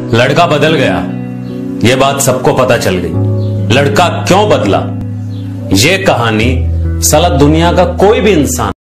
लड़का बदल गया, यह बात सबको पता चल गई। लड़का क्यों बदला, यह कहानी साला दुनिया का कोई भी इंसान